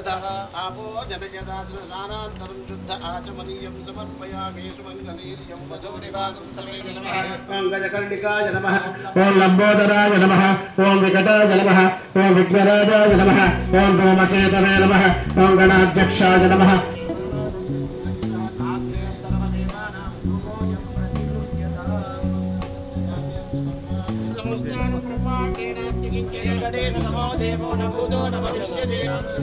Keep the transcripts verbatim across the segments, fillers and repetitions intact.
आपो जनयदाद्रसानान्तरं शुद्ध आचमनीयं समर्पयामि सुमङ्गलीर्यं वजोरिवागं समेत नमः ओं गजकर्णिकाय नमः ओं लम्बोदराय नमः ओं विकटाय नमः ओं विघ्नराजाय नमः ओं धूमकेतवे नमः ओं गणाध्यक्षाय नमः नमो देवो न भूतो न भविष्यति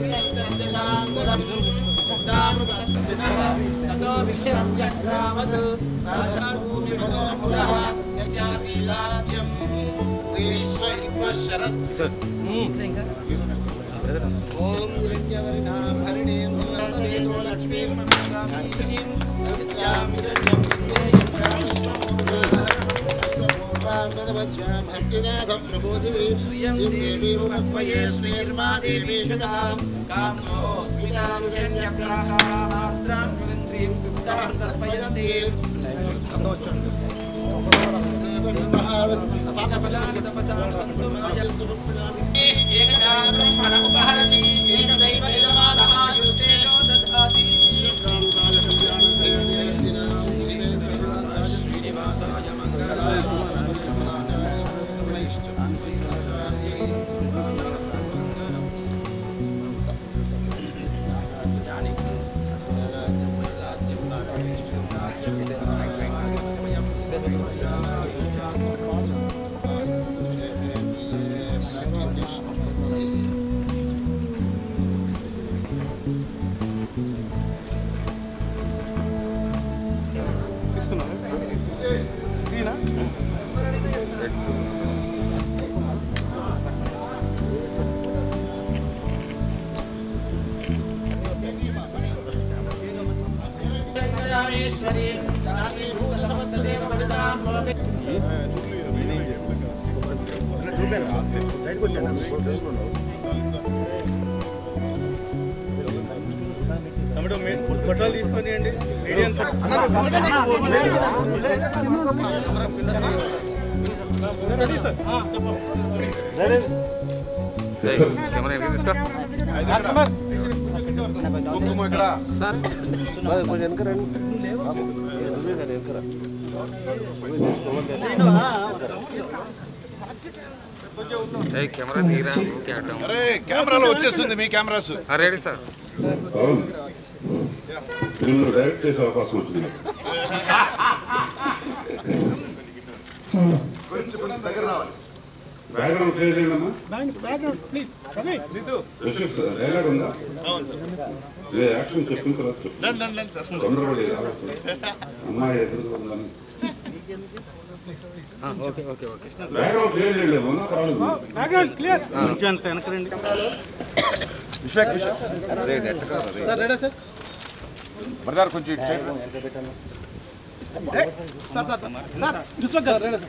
ततो विश्वं यत्रावत् साक्षात्भूमिमतोऽपुरः यस्यासीलाद्यं ग्रीष्मैश्वशरत् ॐ निरञ्जवरिणां हरिणीं सुमन्त्रेतो लक्ष्मीं नमामि यस्यामि रञ्जं भक्तिनाथ प्रबोधिनी श्रियं देवी मुखपये श्रीर्मा देवी शुदां कामोऽस्मितां यज्ञप्राकारामात्रां जुगन्त्रीं गुप्तां तर्पयन्ति एकदा ब्रह्मण उपहरति एकदैव यजमानमायुस्तेजो दधाति श्रीनिवासाय मङ्गलाय తమ్ముడు మీరు ఫోటోలు తీసుకొనియండి కెమెరా తీరా అరే కెమెరాలో వచ్చేస్తుంది మీ కెమెరాస్ రెడీ సార్ డైరెక్ట్ చేసే అవకాశం వచ్చింది బ్యాక్గ్రౌండ్ క్లియర్ చేయండమ్మా డైలాగ్ ఉందా యాక్షన్ చెప్పిన తర్వాత చెప్పు తొందరపడి అమ్మాయి ఎదురు ఉందని okay okay okay background clear చేయండి బ్యాక్గ్రౌండ్ క్లియర్ కొంచెం అంత వెనకరండి విశ్వాక్ విశ్వాక్ అరే నెట్ కాదు సార్ రెడీ సార్ బ్రదర్ కొంచెం ఇటు side sir sir sir Vishwak garu ready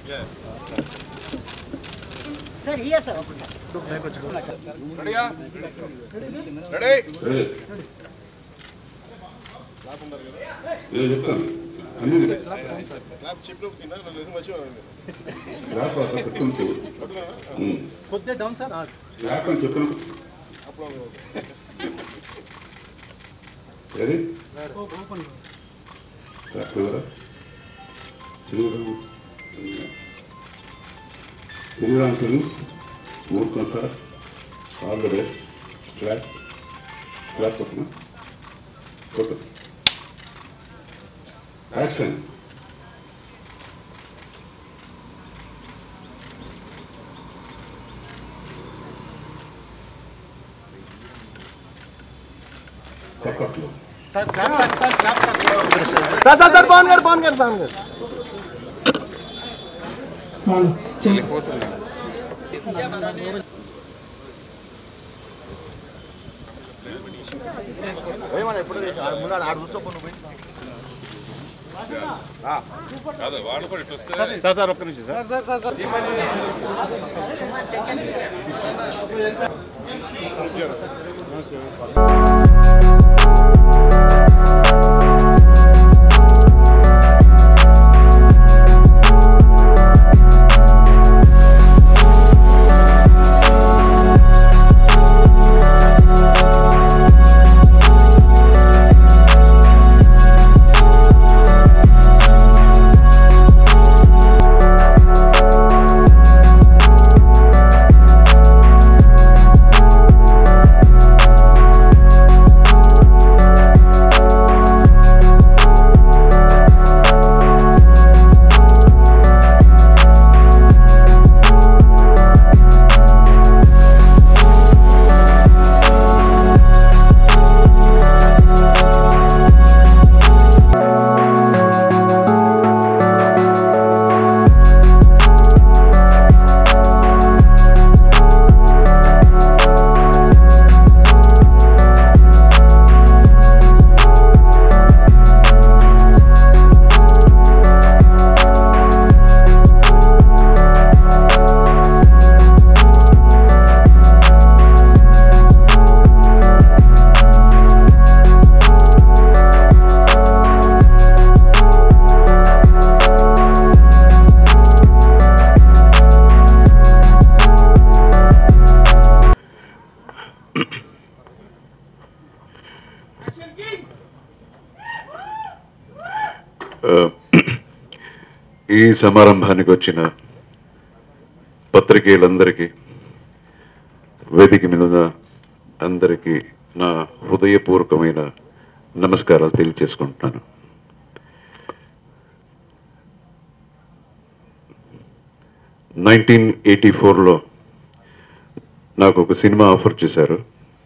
sir here sir okay sir రెడీయా రెడీ ఏ చెప్తాను అన్ని క్లాప్ చెప్పినప్పుడు తిన్నా నన్ను ఎదురు మర్చిపోయాను క్లాప్ అట్లా పెట్టుకుంటూ కొద్దిగా డౌన్ సార్ క్లాప్ అని చెప్పినప్పుడు రెడీ క్లాప్ కదా శ్రీరామ్ మూర్ఖం sir all the best clap clap చెప్పిన ఫోటో యాక్షన్ పక్కట్లో sir clap sir clap sir sir sir Pawan garu Pawan garu Pawan గారు సార్ సార్ ఒక్క నిమిషం సార్ సార్ సార్ సార్ ఈ సమారంభానికి వచ్చిన పత్రికేయులందరికీ, వేదిక మీద అందరికీ నా హృదయపూర్వకమైన నమస్కారాలు తెలియజేసుకుంటున్నాను. నైన్టీన్ ఎయిటీ ఫోర్లో నాకు ఒక సినిమా ఆఫర్ చేశారు,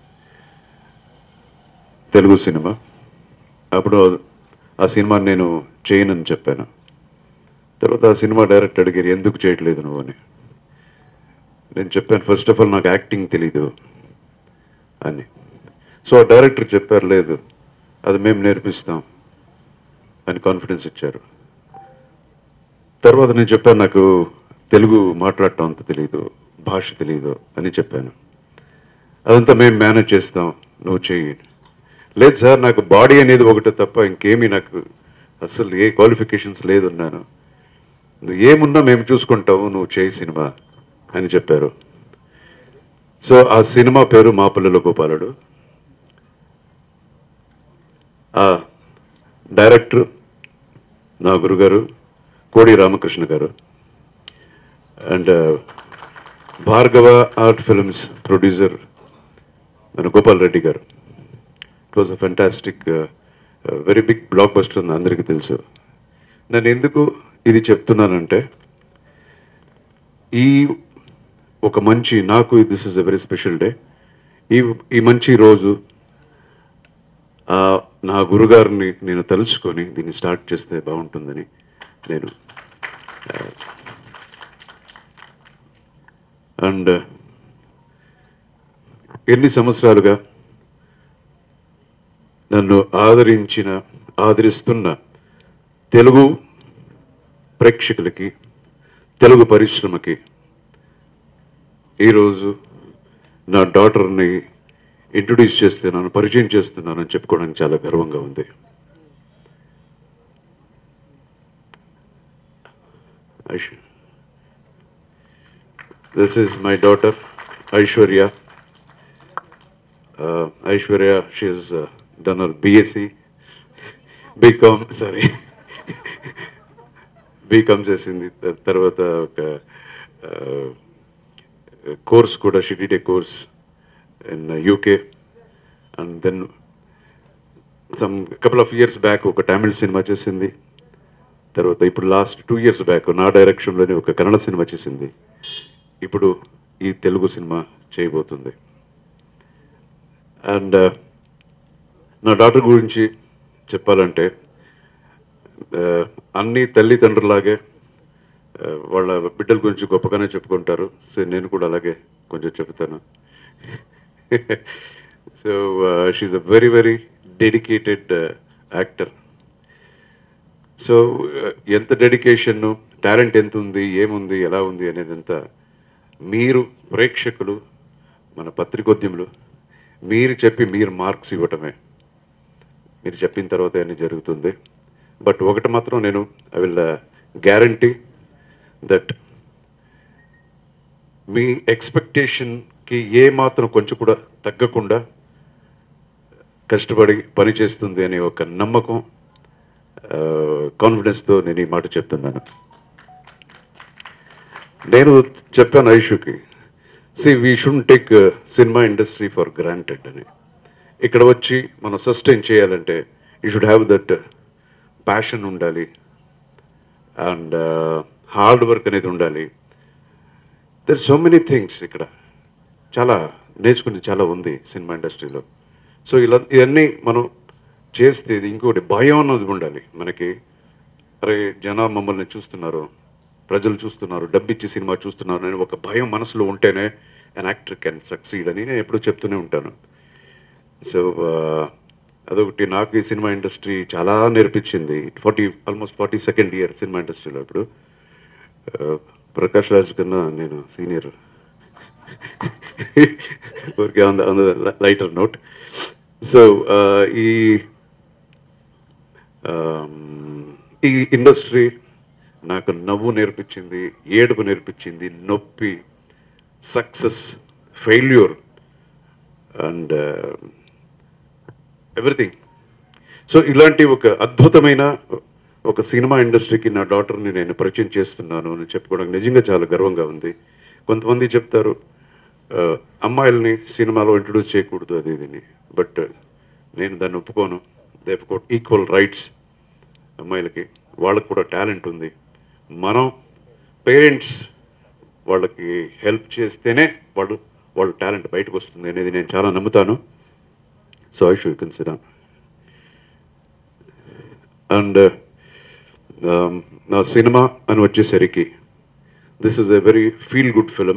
తెలుగు సినిమా. అప్పుడు ఆ సినిమా నేను చేయనని చెప్పాను. తర్వాత ఆ సినిమా డైరెక్టర్ అడిగారు, ఎందుకు చేయట్లేదు నువ్వు అని. నేను చెప్పాను, ఫస్ట్ ఆఫ్ ఆల్ నాకు యాక్టింగ్ తెలీదు అని. సో ఆ డైరెక్టర్ చెప్పారు, లేదు అది మేము నేర్పిస్తాం అని కాన్ఫిడెన్స్ ఇచ్చారు. తర్వాత నేను చెప్పాను, నాకు తెలుగు మాట్లాడటం అంత తెలియదు, భాష తెలియదు అని చెప్పాను. అదంతా మేము మేనేజ్ చేస్తాం, నువ్వు చెయ్యి. లేదు సార్, నాకు బాడీ అనేది ఒకటి తప్ప ఇంకేమీ నాకు అసలు ఏ క్వాలిఫికేషన్స్ లేదన్నాను. నువ్వు ఏమున్నా మేము చూసుకుంటావు, నువ్వు చేయి సినిమా అని చెప్పారు. సో ఆ సినిమా పేరు మా పల్లెలో గోపాలుడు. ఆ డైరెక్టర్ నా గురుగారు Kodi Ramakrishna garu, and Bhargava art films producer మన Gopal Reddy garu. It was a fantastic very big blockbuster అని అందరికీ తెలుసు. నేను ఎందుకు ఇది చెప్తున్నానంటే, ఈ ఒక మంచి నాకు this is a very special day. ఈ ఈ మంచి రోజు నా గురుగారిని నేను తలుచుకొని దీన్ని స్టార్ట్ చేస్తే బాగుంటుందని నేను. అండ్ ఎన్ని సంవత్సరాలుగా నన్ను ఆదరించిన ఆదరిస్తున్న తెలుగు ప్రేక్షకులకి, తెలుగు పరిశ్రమకి ఈరోజు నా డాటర్ని ఇంట్రొడ్యూస్ చేస్తున్నాను, పరిచయం చేస్తున్నానని చెప్పుకోవడానికి చాలా గర్వంగా ఉంది. This is my daughter Aishwarya. Aishwarya she is done her BSc BCom sorry BCom చేసింది. తర్వాత ఒక కోర్స్ కూడా, she did a course in UK. And then some couple of years back ఒక తమిళ్ సినిమా చేసింది. తర్వాత ఇప్పుడు లాస్ట్ టూ ఇయర్స్ బ్యాక్ నా డైరెక్షన్లోనే ఒక కన్నడ సినిమా చేసింది. ఇప్పుడు ఈ తెలుగు సినిమా చేయబోతుంది. అండ్ నా డాటర్ గురించి చెప్పాలంటే, అన్ని తల్లిదండ్రులాగే వాళ్ళ బిడ్డల గురించి గొప్పగానే చెప్పుకుంటారు. సో నేను కూడా అలాగే కొంచెం చెప్తాను. So she's a very very dedicated actor. So ఎంత డెడికేషన్, టాలెంట్ ఎంత ఉంది, ఏముంది, ఎలా ఉంది అనేది అంతా మీరు ప్రేక్షకులు, మన పత్రికోద్యములు మీరు చెప్పి మీరు మార్క్స్ ఇవ్వటమే. మీరు చెప్పిన తర్వాత అన్నీ జరుగుతుంది. బట్ ఒకటి మాత్రం నేను ఐ విల్ గ్యారంటీ దట్ మీ ఎక్స్పెక్టేషన్కి ఏ మాత్రం కొంచెం కూడా తగ్గకుండా కష్టపడి పనిచేస్తుంది అనే ఒక నమ్మకం, కాన్ఫిడెన్స్తో నేను ఈ మాట చెప్తున్నాను. నేను చెప్పాను ఐషుకి, see we should take cinema industry for granted అని. ఇక్కడ వచ్చి మనం సస్టైన్ చేయాలంటే you should have that passion ఉండాలి, అండ్ హార్డ్ వర్క్ అనేది ఉండాలి. దర్ సో మెనీ థింగ్స్ ఇక్కడ చాలా నేర్చుకుని చాలా ఉంది సినిమా ఇండస్ట్రీలో. సో ఇలా ఇవన్నీ మనం చేస్తే ఇంకోటి భయం అన్నది ఉండాలి మనకి. అరే జనాలు మమ్మల్ని చూస్తున్నారు, ప్రజలు చూస్తున్నారు, డబ్బిచ్చి సినిమా చూస్తున్నారు అని ఒక భయం మనసులో ఉంటేనే అన్ యాక్టర్ కెన్ సక్సీడ్ అని నేను ఎప్పుడూ చెప్తూనే ఉంటాను. సో అదొకటి నాకు ఈ సినిమా ఇండస్ట్రీ చాలా నేర్పించింది. Forty almost forty second year cinema ఇండస్ట్రీలో. ఇప్పుడు ప్రకాష్ రాజ్ కన్నా నేను సీనియర్, ఊరికే on the on the lighter note. So ఈ ఈ ఇండస్ట్రీ నాకు నవ్వు నేర్పించింది, ఏడుపు నేర్పించింది, నొప్పి, success, failure and everything. So ఇలాంటి ఒక అద్భుతమైన ఒక సినిమా ఇండస్ట్రీకి నా డాటర్ని నేను పరిచయం చేస్తున్నాను అని చెప్పుకోవడానికి నిజంగా చాలా గర్వంగా ఉంది. కొంతమంది చెప్తారు అమ్మాయిల్ని సినిమాలో ఇంట్రొడ్యూస్ చేయకూడదు అది ఇదిని, బట్ నేను దాన్ని ఒప్పుకోను. They have got equal rights. అమ్మాయిలకి వాళ్ళకి కూడా టాలెంట్ ఉంది. మనం పేరెంట్స్ వాళ్ళకి హెల్ప్ చేస్తేనే వాళ్ళు వాళ్ళ టాలెంట్ బయటకు వస్తుంది అనేది నేను చాలా నమ్ముతాను. So I should consider. And నా సినిమా అని వచ్చేసరికి this is a very feel good film.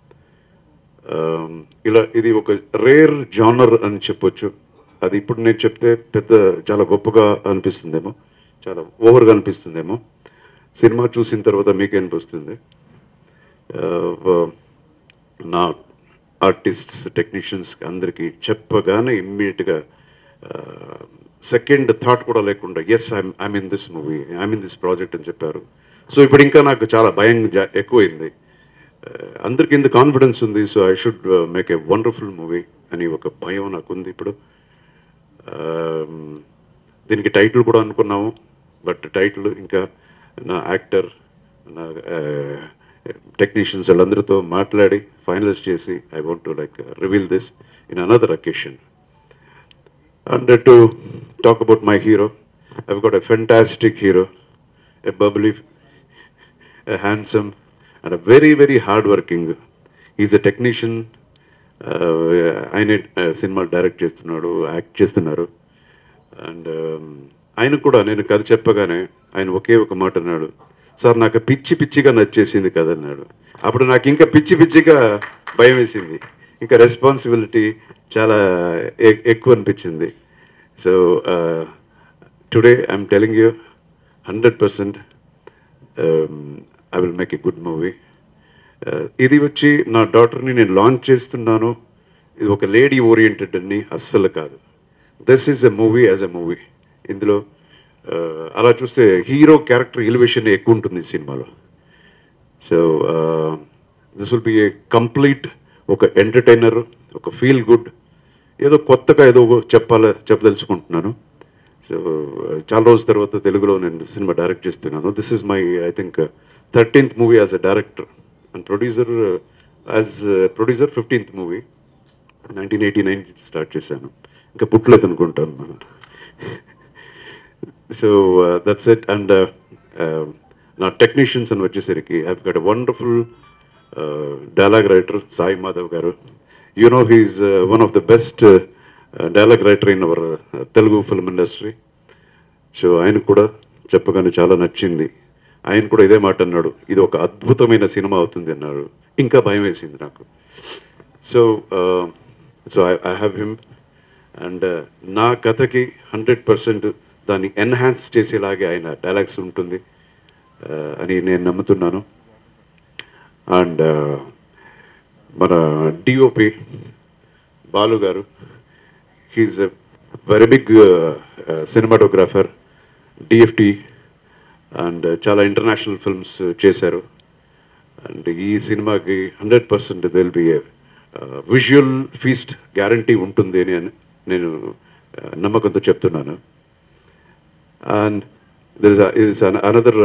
ఇలా ఇది ఒక రేర్ జానర్ అని చెప్పొచ్చు. అది ఇప్పుడు నేను చెప్తే పెద్ద చాలా గొప్పగా అనిపిస్తుందేమో, చాలా ఓవర్గా అనిపిస్తుందేమో. సినిమా చూసిన తర్వాత మీకే అనిపిస్తుంది. నా ఆర్టిస్ట్స్ టెక్నీషియన్స్ అందరికీ చెప్పగానే ఇమ్మీడియట్గా సెకండ్ థాట్ కూడా లేకుండా yes I'm I'm in this movie, I'm in this project అని చెప్పారు. సో ఇప్పుడు ఇంకా నాకు చాలా భయం ఎక్కువైంది. అందరికి ఇంత కాన్ఫిడెన్స్ ఉంది, so I should make a wonderful movie అని ఒక భయం నాకు ఉంది ఇప్పుడు. దీనికి టైటిల్ కూడా అనుకున్నాము, బట్ టైటిల్ ఇంకా నా యాక్టర్ నా టెక్నీషియన్స్ వాళ్ళందరితో మాట్లాడి ఫైనలైజ్ చేసి I want to like reveal this in another occasion. And to talk about my hero, I've got a fantastic hero, a bubbly, a handsome and a very very hard working. Is a technician. ఆయన cinema direct చేస్తున్నాడు, act చేస్తున్నారు. And ఆయన కూడా నేను కథ చెప్పగానే ఆయన ఒకే ఒక మాట అన్నాడు, సార్ నాకు పిచ్చి పిచ్చిగా నచ్చేసింది కథ అన్నాడు. అప్పుడు నాకు ఇంకా పిచ్చి పిచ్చిగా భయం వేసింది, ఇంకా రెస్పాన్సిబిలిటీ చాలా ఎక్కువ అనిపించింది. So today I'm telling you hundred percent I will make a good movie. ఇది వచ్చి నా డాటర్ని నేను లాంచ్ చేస్తున్నాను, ఇది ఒక లేడీ ఓరియంటెడ్ అని అస్సలు కాదు. This is a movie as a movie. ఇందులో అలా చూస్తే హీరో క్యారెక్టర్ ఎలివేషన్ ఎక్కువ ఉంటుంది ఈ సినిమాలో. So this will be a complete ఒక ఎంటర్టైనర్, ఒక ఫీల్ గుడ్, ఏదో కొత్తగా ఏదో చెప్పాల చెప్పదలుచుకుంటున్నాను. సో చాలా రోజుల తర్వాత తెలుగులో నేను సినిమా డైరెక్ట్ చేస్తున్నాను. This is my I think thirteenth movie as a director and producer. As producer fifteenth movie, nineteen eighty nine start చేశాను, ఇంకా పుట్టలేదు అనుకుంటాను మనం. So that's it. అండ్ నా టెక్నీషియన్స్ అని వచ్చేసరికి I've got a wonderful dialogue writer Sai Madhav garu. You know he's one of the best dialogue writer in our Telugu film industry. So ఆయనకు కూడా చెప్పగానే చాలా నచ్చింది. ఆయన కూడా ఇదే మాట అన్నాడు, ఇది ఒక అద్భుతమైన సినిమా అవుతుంది అన్నాడు. ఇంకా భయం వేసింది నాకు. So so I I have him. And నా కథకి హండ్రెడ్ పర్సెంట్ దాన్ని ఎన్హాన్స్ చేసేలాగే ఆయన డైలాగ్స్ ఉంటుంది అని నేను నమ్ముతున్నాను. అండ్ మన DOP Balu garu, he's a very big cinematographer, DFT, and చాలా ఇంటర్నేషనల్ ఫిల్మ్స్ చేశారు. అండ్ ఈ సినిమాకి hundred percent will be a visual feast guarantee ఉంటుంది అని నేను నమ్మకంతో చెప్తున్నాను. And there is is another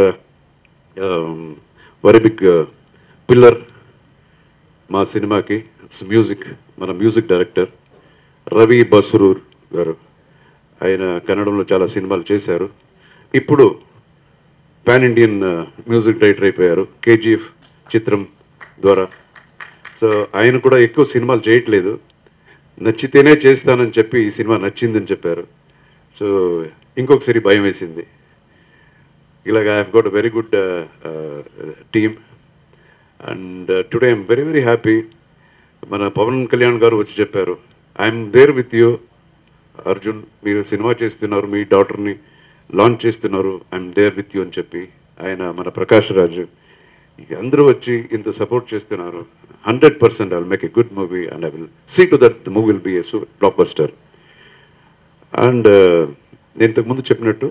very big pillar మా సినిమాకి, ఇట్స్ మ్యూజిక్. మన మ్యూజిక్ డైరెక్టర్ రవి బసరూర్ గారు, ఆయన కన్నడంలో చాలా సినిమాలు చేశారు. ఇప్పుడు పాన్ ఇండియన్ మ్యూజిక్ డైరెక్టర్ అయిపోయారు కేజీఎఫ్ చిత్రం ద్వారా. సో ఆయన కూడా ఎక్కువ సినిమాలు చేయట్లేదు, నచ్చితేనే చేస్తానని చెప్పి ఈ సినిమా నచ్చిందని చెప్పారు. సో ఇంకొకసారి భయం వేసింది. ఇలాగ I have got a very good team. And today I'm very very happy. మన పవన్ కళ్యాణ్ గారు వచ్చి చెప్పారు, I'm there with you Arjun, మీరు సినిమా చేస్తున్నారు, మీ డాటర్ని లాంచ్ చేస్తున్నారు, ఐఎమ్ దేర్ విత్ యూ అని చెప్పి. ఆయన మన ప్రకాష్ రాజ్ అందరూ వచ్చి ఇంత సపోర్ట్ చేస్తున్నారు. Hundred percent I will make a good movie and I will see to that the movie will be a blockbuster. And నేను ఇంతకుముందు చెప్పినట్టు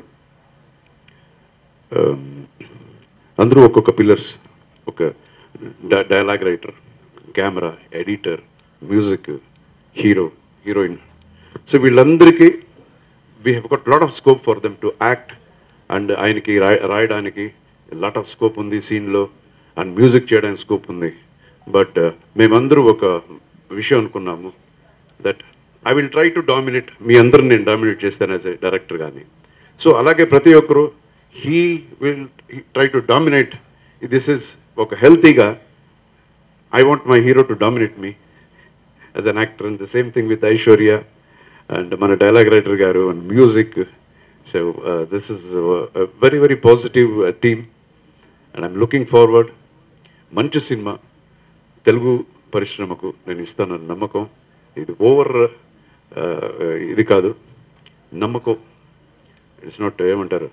అందరూ ఒక్కొక్క పిల్లర్స్, ఒక dialogue writer, camera, editor, music, hero, heroine. So వీళ్ళందరికీ we have got lot of scope for them to act and ఆయనకి రాయ రాయడానికి లాట్ ఆఫ్ స్కోప్ ఉంది సీన్లో, అండ్ మ్యూజిక్ చేయడానికి స్కోప్ ఉంది. బట్ మేమందరూ ఒక విషయం అనుకున్నాము, that I will try to dominate, మీ అందరిని నేను డామినేట్ చేస్తాను యాజ్ ఎ డైరెక్టర్ కానీ. సో అలాగే ప్రతి ఒక్కరు he will try to dominate. This is ఒక హెల్తీగా, I want my hero to dominate me as an actor. And the same thing with Aishwarya and మన dialogue writer garu and music. So this is very very positive team and I'm looking forward. మంచి సినిమా తెలుగు పరిశ్రమకు నేను ఇస్తానన్న నమ్మకం. ఇది over ఇది కాదు, నమ్మకం. ఇట్స్ నాట్ ఏమంటారు,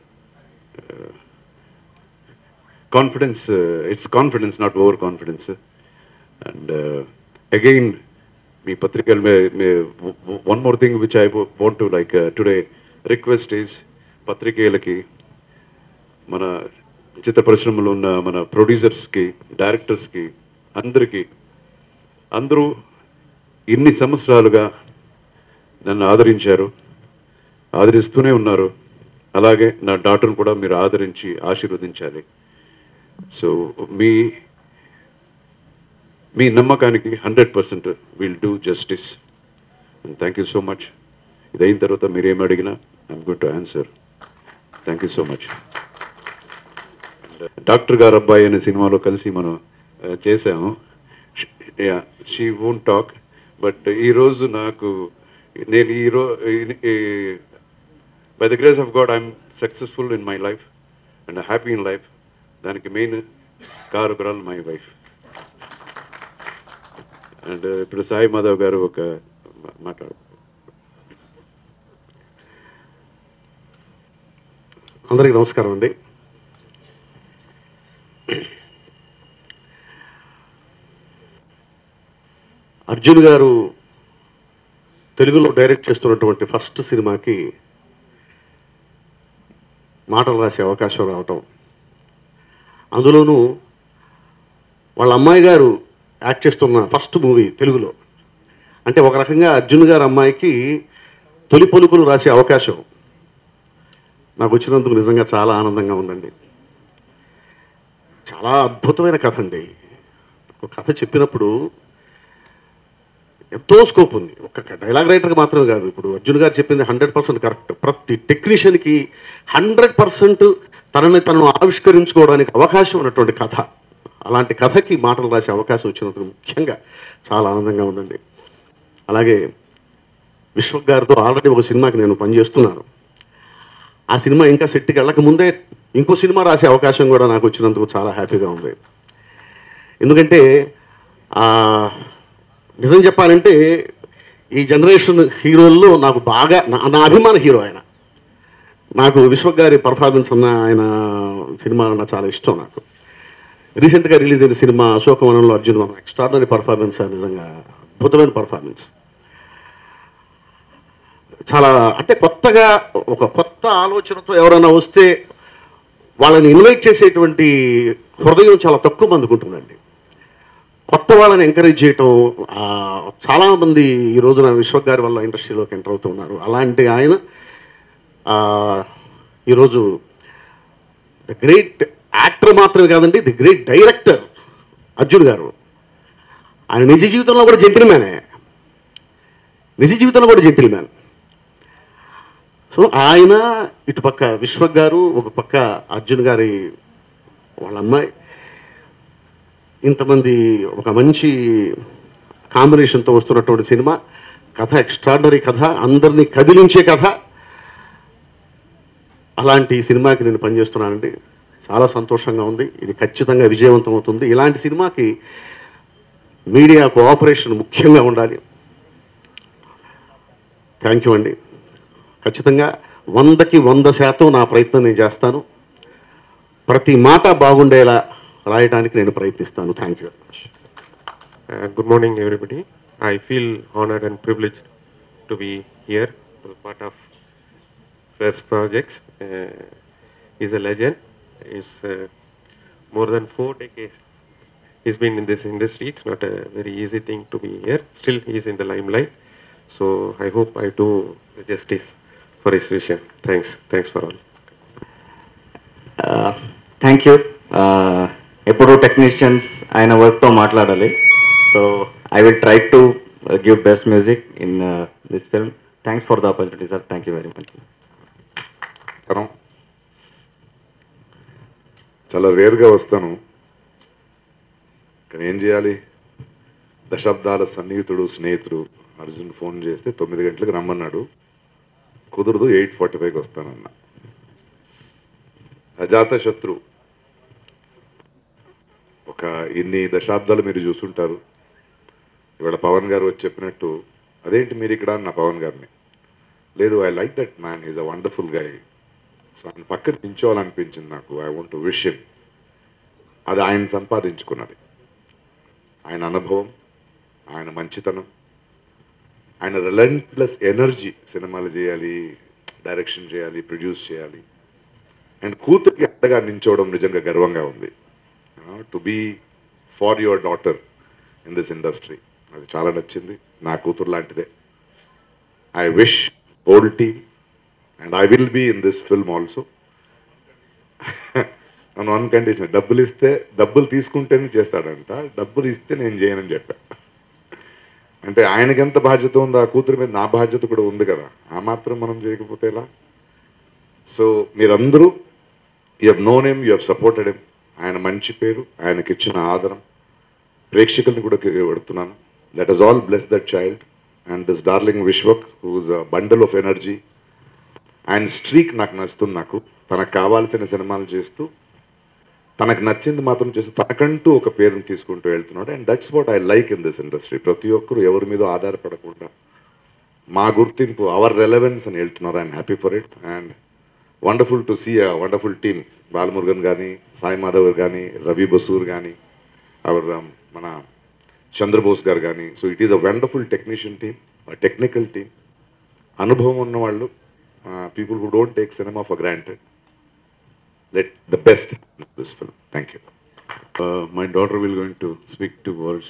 confidence. It's confidence, not over confidence. And again మీ పత్రికలు one more thing which I want to like today request is, పత్రికేయులకి, మన చిత్ర పరిశ్రమలో ఉన్న మన ప్రొడ్యూసర్స్కి, డైరెక్టర్స్కి, అందరికీ, అందరూ ఇన్ని సంవత్సరాలుగా నన్ను ఆదరించారు, ఆదరిస్తూనే ఉన్నారు. అలాగే నా డాటర్ను కూడా మీరు ఆదరించి ఆశీర్వదించాలి. సో మీ మీ నమ్మకానికి hundred percent will do justice. And thank you so much. ఇది అయిన తర్వాత మీరు ఏమి అడిగినా I'm going to answer. Thank you so much. Doctor garu అబ్బాయి అనే సినిమాలో కలిసి మనం చేసాము. షీ వోంట్ టాక్, బట్ ఈరోజు నాకు నేను ఈరో by the grace of God I'm successful in my life and happy in life. దానికి మెయిన్ కారకురాలు మై వైఫ్. అండ్ ఇప్పుడు సాయి మాధవ్ గారు ఒక మాట్లాడు. అందరికీ నమస్కారం అండి. అర్జున్ గారు తెలుగులో డైరెక్ట్ చేస్తున్నటువంటి ఫస్ట్ సినిమాకి మాటలు రాసే అవకాశం రావటం, అందులోనూ వాళ్ళ అమ్మాయి గారు యాక్ట్ చేస్తున్న ఫస్ట్ మూవీ తెలుగులో, అంటే ఒక రకంగా అర్జున్ గారు అమ్మాయికి తొలి పలుకులు రాసే అవకాశం నాకు వచ్చినందుకు నిజంగా చాలా ఆనందంగా ఉందండి. చాలా అద్భుతమైన కథ అండి. ఒక కథ చెప్పినప్పుడు ఎంతో స్కోప్ ఉంది. ఒక డైలాగ్ రైటర్కి మాత్రమే కాదు, ఇప్పుడు అర్జున్ గారు చెప్పింది హండ్రెడ్ పర్సెంట్ కరెక్ట్. ప్రతి టెక్నీషియన్కి హండ్రెడ్ పర్సెంట్ తనని తను ఆవిష్కరించుకోవడానికి అవకాశం ఉన్నటువంటి కథ. అలాంటి కథకి మాటలు రాసే అవకాశం వచ్చినందుకు ముఖ్యంగా చాలా ఆనందంగా ఉందండి. అలాగే విశ్వక్ గారితో ఆల్రెడీ ఒక సినిమాకి నేను పనిచేస్తున్నాను. ఆ సినిమా ఇంకా సెట్కి వెళ్ళక ముందే ఇంకో సినిమా రాసే అవకాశం కూడా నాకు వచ్చినందుకు చాలా హ్యాపీగా ఉంది. ఎందుకంటే నిజం చెప్పాలంటే ఈ జనరేషన్ హీరోల్లో నాకు బాగా నా అభిమాన హీరో ఆయన. నాకు విశ్వక్ గారి పర్ఫార్మెన్స్ అన్న ఆయన సినిమా అన్న చాలా ఇష్టం నాకు. రీసెంట్గా రిలీజ్ అయిన సినిమా అశోకవనంలో అర్జున్ ఎక్స్ట్రాడినరీ పర్ఫార్మెన్స్, నిజంగా అద్భుతమైన పర్ఫార్మెన్స్. చాలా అంటే కొత్తగా ఒక కొత్త ఆలోచనతో ఎవరైనా వస్తే వాళ్ళని ఇన్వైట్ చేసేటువంటి హృదయం చాలా తక్కువ మందికి ఉంటుందండి. కొత్త వాళ్ళని ఎంకరేజ్ చేయటం, చాలామంది ఈ రోజున విశ్వక్ గారి వల్ల ఇండస్ట్రీలోకి ఎంటర్ అవుతున్నారు. అలాంటి ఆయన ఈరోజు ద గ్రేట్ యాక్టర్ మాత్రమే కాదండి, ది గ్రేట్ డైరెక్టర్ అర్జున్ గారు. ఆయన నిజ జీవితంలో కూడా జెంటిల్మ్యానే, నిజ జీవితంలో కూడా జెంటిల్మ్యాన్. సో ఆయన ఇటుపక్క విశ్వక్ గారు, ఒక పక్క అర్జున్ గారి వాళ్ళ అమ్మాయి, ఇంతమంది ఒక మంచి కాంబినేషన్తో వస్తున్నటువంటి సినిమా. కథ ఎక్స్ట్రాడినరీ కథ, అందరినీ కదిలించే కథ. అలాంటి సినిమాకి నేను పనిచేస్తున్నానండి, చాలా సంతోషంగా ఉంది. ఇది ఖచ్చితంగా విజయవంతం అవుతుంది. ఇలాంటి సినిమాకి మీడియా కోఆపరేషన్ ముఖ్యంగా ఉండాలి. థ్యాంక్ యూ అండి. ఖచ్చితంగా వందకి వంద శాతం నా ప్రయత్నం నేను చేస్తాను. ప్రతి మాట బాగుండేలా రాయడానికి నేను ప్రయత్నిస్తాను. Thank you very much. Good morning, everybody. I feel honored and privileged to be here as part of first projects. Uh, he's a legend. He's uh, more than four decades. He's been in this industry. It's not a very easy thing to be here. Still, he's in the limelight. So I hope I do justice for his vision. Thanks. Thanks for all. Thank you. ఎప్పుడు technicians ఆయన వర్క్తో మాట్లాడాలి. So I will try to give best music in this film. Thanks for the opportunity sir. Thank you very much. చాలా రేర్గా వస్తాను, కానీ ఏం చేయాలి, దశాబ్దాల సన్నిహితుడు స్నేహితుడు అర్జున్ ఫోన్ చేస్తే తొమ్మిది గంటలకు రమ్మన్నాడు. కుదరదు, ఎయిట్ ఫార్టీ ఫైవ్కి వస్తానన్న. అజాత శత్రు ఒక ఇన్ని దశాబ్దాలు మీరు చూసుంటారు. ఇవాళ పవన్ గారు వచ్చి చెప్పినట్టు, అదేంటి మీరు ఇక్కడ అన్న పవన్ గారిని, లేదు I like that man, is a wonderful guy. So ఆయన పక్కన నించోవాలనిపించింది నాకు. I want to wish him. అది ఆయన సంపాదించుకున్నది. ఆయన అనుభవం, ఆయన మంచితనం, ఆయన రిలెంట్లెస్ ఎనర్జీ. సినిమాలు చేయాలి, డైరెక్షన్ చేయాలి, ప్రొడ్యూస్ చేయాలి. అండ్ కూతురికి అండగా నించోవడం నిజంగా గర్వంగా ఉంది. To be for your daughter in this industry, అది చాలా నచ్చింది. నా కూతురు లాంటిదే. I wish old team and I will be in this film also. నన్ను వన్ కండిషన్, డబ్బులు ఇస్తే డబ్బులు తీసుకుంటేనే చేస్తాడంట, డబ్బులు ఇస్తే నేను చేయనని చెప్పా. అంటే ఆయనకి ఎంత బాధ్యత ఉందో ఆ కూతురి మీద నా బాధ్యత కూడా ఉంది కదా, ఆ మాత్రం మనం చేయకపోతే ఎలా? సో మీరందరూ you have known him, you have supported him. ఆయన మంచి పేరు, ఆయనకి ఇచ్చిన ఆదరం ప్రేక్షకుల్ని కూడా పెడుతున్నాను. Let us all bless that child and this darling Vishwak who's a bundle of energy. ఆయన స్ట్రీక్ నాకు నచ్చుతుంది. నాకు తనకు కావాల్సిన సినిమాలు చేస్తూ, తనకు నచ్చింది మాత్రం చేస్తూ, తనకంటూ ఒక పేరుని తీసుకుంటూ వెళ్తున్నాడు. And that's what I like in this industry. ప్రతి ఒక్కరు ఎవరి మీద ఆధారపడకుండా మా గుర్తింపు, అవర్ రెలవెన్స్ అని వెళ్తున్నారు. I'm happy for it and wonderful to see a wonderful team. Balamurugan కానీ, సాయి మాధవ్ కానీ, రవి బసూర్ కానీ, అవర్ మన చంద్రబోస్ గారు కానీ. So it is a wonderful technician team, technical team, అనుభవం ఉన్నవాళ్ళు, people who don't take cinema for granted. Let the best in this film. Thank you. Uh, my daughter will going to speak two words.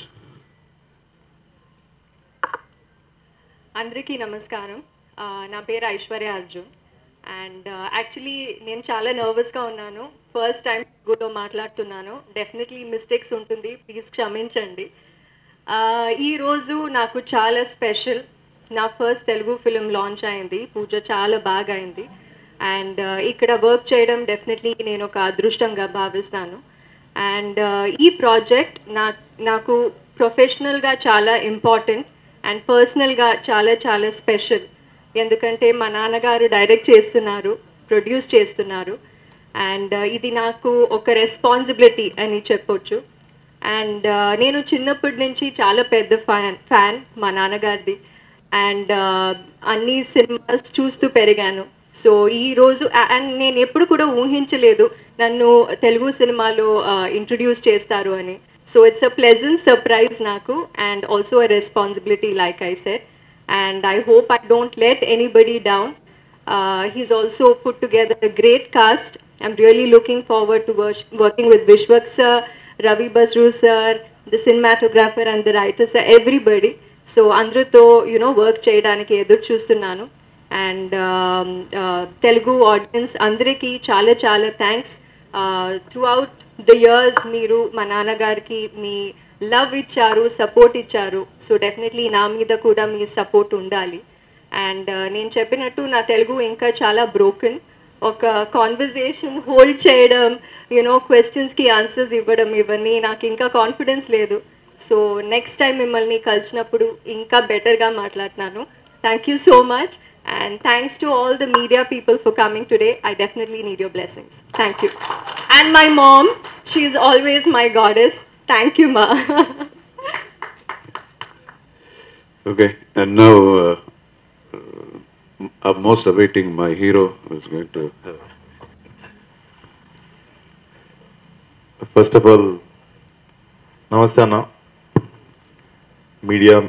అందరికీ నమస్కారం. నా పేరు Aishwarya Arjun and actually నేను చాలా నర్వస్గా ఉన్నాను. First time గుతో మాట్లాడుతున్నాను. డెఫినెట్లీ మిస్టేక్స్ ఉంటుంది, ప్లీజ్ క్షమించండి. ఈరోజు నాకు చాలా స్పెషల్. నా ఫస్ట్ తెలుగు ఫిలిం లాంచ్ అయింది. పూజ చాలా బాగా అయింది అండ్ ఇక్కడ వర్క్ చేయడం డెఫినెట్లీ నేను ఒక అదృష్టంగా భావిస్తాను. అండ్ ఈ ప్రాజెక్ట్ నా నాకు ప్రొఫెషనల్గా చాలా ఇంపార్టెంట్ అండ్ పర్సనల్గా చాలా చాలా స్పెషల్. ఎందుకంటే మా నాన్నగారు డైరెక్ట్ చేస్తున్నారు, ప్రొడ్యూస్ చేస్తున్నారు అండ్ ఇది నాకు ఒక రెస్పాన్సిబిలిటీ అని చెప్పొచ్చు. అండ్ నేను చిన్నప్పటి నుంచి చాలా పెద్ద ఫ్యాన్ ఫ్యాన్ మా నాన్నగారిది అండ్ అన్ని సినిమాస్ చూస్తూ పెరిగాను. సో ఈరోజు అండ్ నేను ఎప్పుడు కూడా ఊహించలేదు నన్ను తెలుగు సినిమాలో ఇంట్రడ్యూస్ చేస్తారు అని. So it's a pleasant surprise నాకు and also a responsibility like I said. And I hope I don't let anybody down. He's also put together a great cast. I'm really looking forward to working with Vishwak sir, Ravi Basrur sir, the cinematographer and the writer sir, everybody. So అందరితో you know work చేయడానికి ఎదురు చూస్తున్నాను. And Telugu audiences అందరికీ చాలా చాలా thanks. Throughout the years మీరు మా నాన్నగారికి మీ లవ్ ఇచ్చారు, సపోర్ట్ ఇచ్చారు. సో డెఫినెట్లీ నా మీద కూడా మీ సపోర్ట్ ఉండాలి. అండ్ నేను చెప్పినట్టు నా తెలుగు ఇంకా చాలా బ్రోకెన్. ఒక కాన్వర్జేషన్ హోల్డ్ చేయడం, యూనో క్వశ్చన్స్కి ఆన్సర్స్ ఇవ్వడం, ఇవన్నీ నాకు ఇంకా కాన్ఫిడెన్స్ లేదు. సో నెక్స్ట్ టైం మిమ్మల్ని కలిసినప్పుడు ఇంకా బెటర్గా మాట్లాడుతున్నాను. Thank you so much. And thanks to all the media people for coming today. I definitely need your blessings. Thank you. And my mom, she is always my goddess. Thank you, Ma. Okay, and now uh, uh, I'm most awaiting my hero who is going to. Uh, First of all, namaste Anna. Media,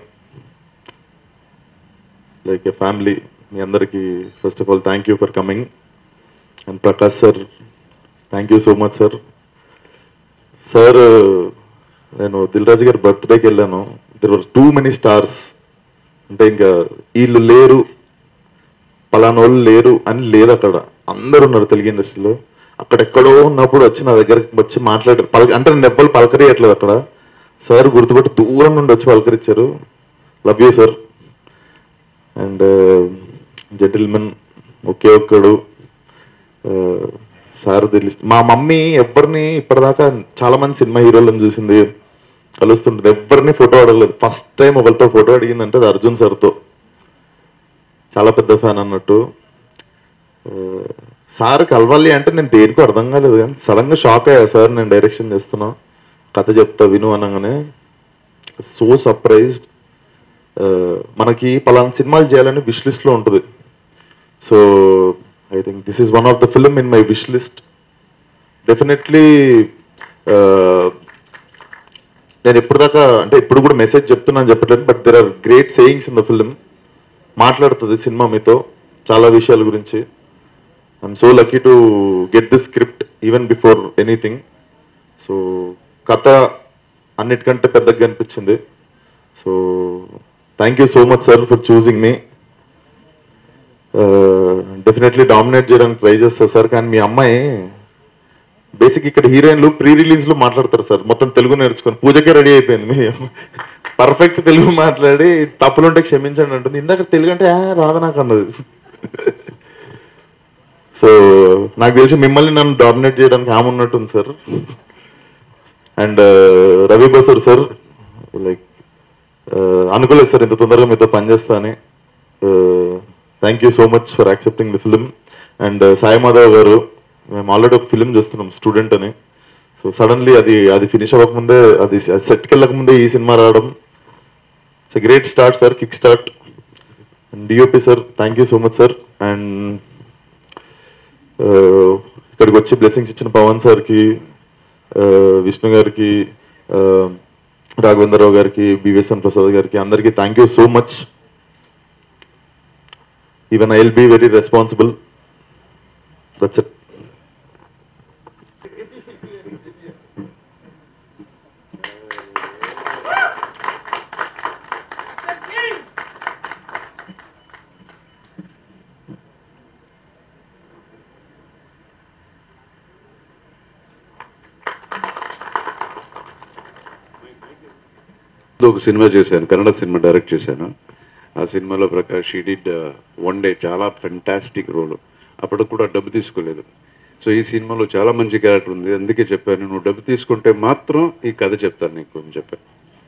like a family. మీ అందరికీ first of all thank you for coming. And Prakash sir, thank you so much sir. Sir నేను దిల్ రాజు గారి బర్త్డేకి వెళ్ళాను. There were too many stars. అంటే ఇంకా వీళ్ళు లేరు, పలానా వాళ్ళు లేరు అని లేదు. అక్కడ అందరు ఉన్నారు తెలుగు ఇండస్ట్రీలో. అక్కడెక్కడో ఉన్నప్పుడు వచ్చి నా దగ్గరికి వచ్చి మాట్లాడారు. పలక అంటే నేను ఎవ్వరు పలకరియట్లేదు అక్కడ. సార్ గుర్తుపట్టి దూరం నుండి వచ్చి పలకరించారు. Love you sir. And gentleman ఒకే ఒక్కడు సార్ తెలుసు. మా మమ్మీ ఎవరిని ఇప్పటిదాకా చాలా మంది సినిమా హీరోలను చూసింది, కలుస్తుంటుంది, ఎవరిని ఫోటో అడగలేదు. ఫస్ట్ టైం ఒకరితో ఫోటో అడిగిందంటే అది అర్జున్ సార్తో. చాలా పెద్ద ఫ్యాన్ అన్నట్టు. సార్ కలవాలి అంటే నేను దేనికో అర్థం కాలేదు, కానీ సడన్గా షాక్ అయ్యా. సార్ నేను డైరెక్షన్ చేస్తున్నా, కథ చెప్తా విను అనగానే సో సర్ప్రైజ్డ్. మనకి పలానా సినిమాలు చేయాలని విష్ లిస్ట్లో ఉంటుంది. So I think this is one of the film in my wish list. Definitely నేను ఎప్పుడు దాకా అంటే ఇప్పుడు కూడా మెసేజ్ చెప్తున్నాను చెప్పట్లేదు, but there are great sayings in the film. మాట్లాడుతుంది సినిమా మీతో చాలా విషయాల గురించి. I'm so lucky to get this script even before anything. So కథ అన్నిటికంటే పెద్దగా అనిపించింది. So thank you so much sir for choosing me. Definitely dominate చేయడానికి ట్రై చేస్తారు సార్, కానీ మీ అమ్మాయి బేసిక్ ఇక్కడ హీరోయిన్లు ప్రీ రిలీజ్లో మాట్లాడతారు సార్, మొత్తం తెలుగు నేర్చుకొని పూజకే రెడీ అయిపోయింది. మీ పర్ఫెక్ట్ తెలుగు మాట్లాడి తప్పులుంటే క్షమించండి అంటుంది. ఇందాక తెలుగు అంటే రాదు నాకు అన్నది. సో నాకు తెలిసి మిమ్మల్ని నన్ను డామినేట్ చేయడానికి ఆమె ఉన్నట్టుంది sir. And Ravi Basrur sir, like అనుకోలేదు సార్ ఇంత తొందరగా మీతో పనిచేస్తా అని. Thank you so much for accepting the film. And Sai Madhav garu, మేము ఆల్రెడీ ఒక ఫిలిం చేస్తున్నాం స్టూడెంట్ అని. సో సడన్లీ అది అది ఫినిష్ అవ్వకముందే, అది సెట్కి వెళ్ళకముందే ఈ సినిమా రావడం, it's a great start sir, kick start. And DOP sir, thank you so much sir. And ఇక్కడికి వచ్చి బ్లెస్సింగ్స్ ఇచ్చిన పవన్ సార్కి, విష్ణు గారికి, రాఘవేంద్రరావు గారికి, బివిఎస్ఎన్ ప్రసాద్ గారికి, అందరికీ thank you so much. Even I will be very responsible. That's it. ఒక సినిమా చేశాను, కన్నడ సినిమా డైరెక్ట్ చేశాను. ఆ సినిమాలో Prakash she did one day, చాలా ఫెంటాస్టిక్ రోల్. అప్పటికి కూడా డబ్బు తీసుకోలేదు. సో ఈ సినిమాలో చాలా మంచి క్యారెక్టర్ ఉంది, అందుకే చెప్పాను నువ్వు డబ్బు తీసుకుంటే మాత్రం ఈ కథ చెప్తాను నీకు అని చెప్పాను.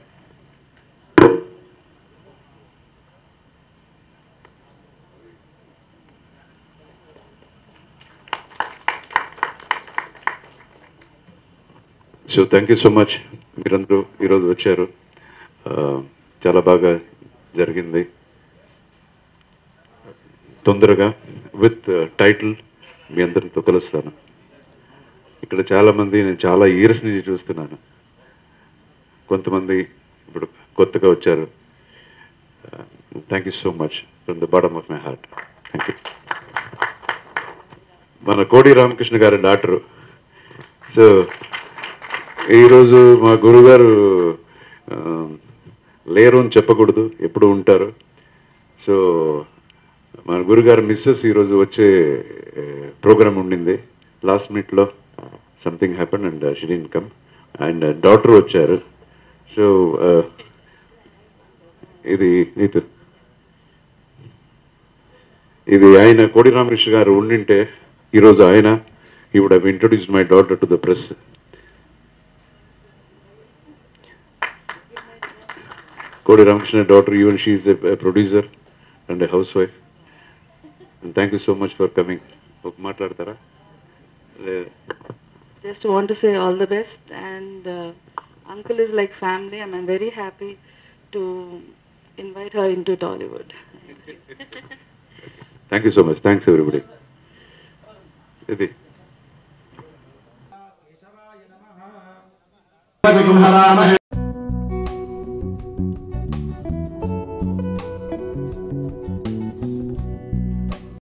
So thank you so much. మీరందరూ ఈరోజు వచ్చారు, చాలా బాగా జరిగింది. తొందరగా విత్ టైటిల్ మీ అందరితో కలుస్తాను. ఇక్కడ చాలామంది నేను చాలా ఇయర్స్ నుంచి చూస్తున్నాను, కొంతమంది ఇప్పుడు కొత్తగా వచ్చారు. Thank you so much from the bottom of my heart. Thank you. మన కోడి రామకృష్ణ గారి డాక్టరు. సో ఈరోజు మా గురుగారు లేరు అని చెప్పకూడదు, ఎప్పుడు ఉంటారు. సో మన గురుగారు మిస్సెస్ ఈరోజు వచ్చే ప్రోగ్రామ్ ఉండింది. లాస్ట్ మినిట్లో something happen and she didn't come. And doctor వచ్చారు. సో ఇది నీతు, ఇది ఆయన కోడి రామకృష్ణ గారు ఉండింటే ఈరోజు ఆయన he would have introduced my daughter to the press. Kodi Ramakrishna daughter, even she is a, a producer and a housewife. And thank you so much for coming. Matladtara? Just want to say all the best, and uh, uncle is like family. I'm, I'm very happy to invite her into Tollywood. Thank you so much. Thanks everybody. Idi.